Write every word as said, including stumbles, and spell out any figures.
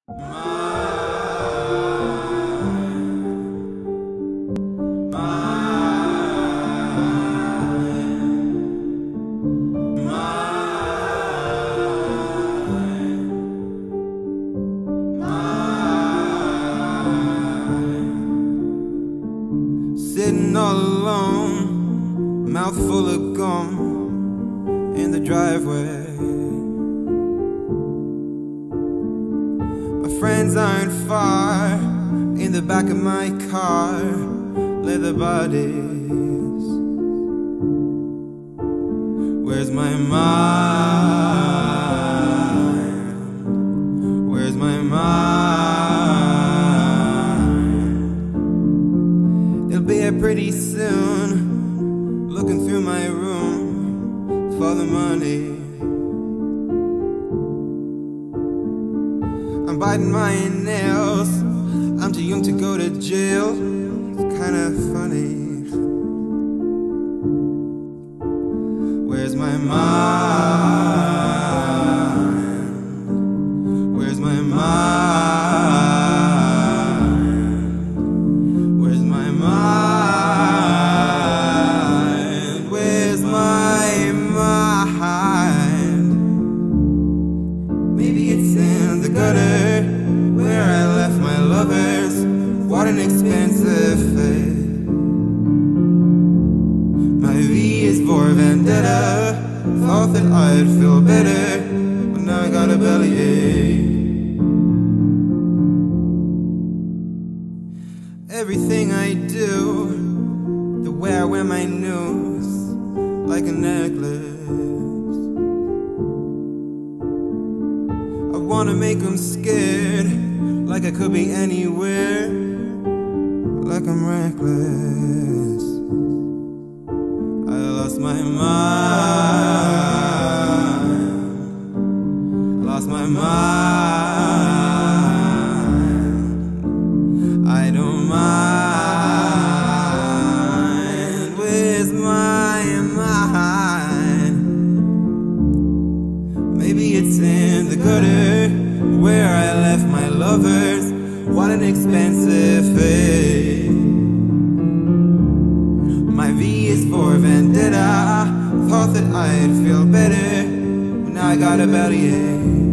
Sitting all alone, mouth full of gum in the driveway. My friends aren't far, in the back of my car, leather bodies. Where's my mind? Where's my mind? They'll be here pretty soon, looking through my room for the money. I'm biting my nails, I'm too young to go to jail. It's kinda funny. Where's my mind? Where's my mind? Where's my mind? Where's my mind? Maybe it's in the gutter where I left my lovers. What an expensive fate. My V is for vendetta. Thought that I'd feel better, but now I got a bellyache. Everything I do, the way I wear my news, like a necklace. I wanna make them scared, like I could be anywhere, like I'm reckless. I lost my mind, lost my mind. I don't mind. Where's my mind? Maybe it's in the gutter where I left my lovers. What an expensive fate. My V is for vendetta. Thought that I'd feel better, but now I got a bellyache.